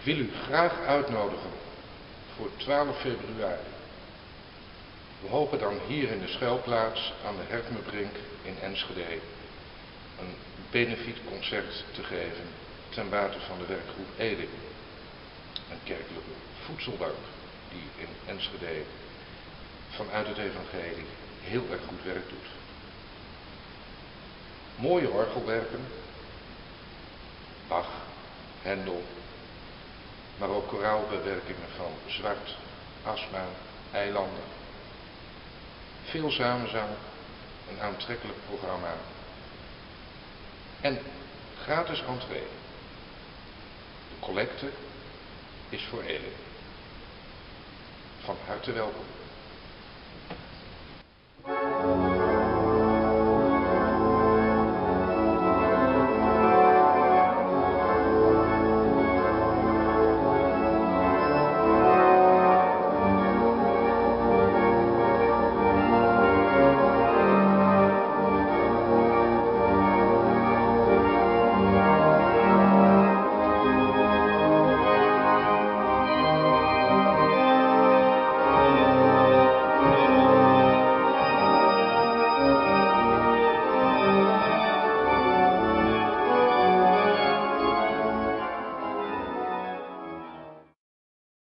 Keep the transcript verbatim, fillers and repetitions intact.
wil u graag uitnodigen voor twaalf februari. We hopen dan hier in de schuilplaats aan de Hertmebrink in Enschede een benefietconcert te geven ten bate van de werkgroep Elim. Een kerkelijke voedselbank die in Enschede vanuit het evangelie heel erg goed werk doet. Mooie orgelwerken, Bach, Hendel, maar ook koraalbewerkingen van Zwart, Asma, Eilanden. Veel samenzang, een aantrekkelijk programma en gratis entree. De collecte is voor Elim. Van harte welkom.